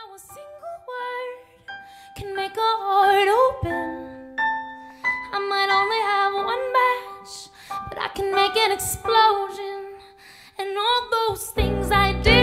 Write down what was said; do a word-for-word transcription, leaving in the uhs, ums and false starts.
how a single word can make a heart open. I might only have one match, but I can make an explosion. And all those things I did